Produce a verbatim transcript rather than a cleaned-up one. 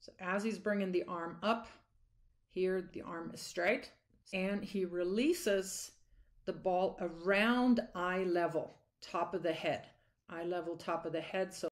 So as he's bringing the arm up, here the arm is straight, and he releases the ball around eye level, top of the head, eye level, top of the head. So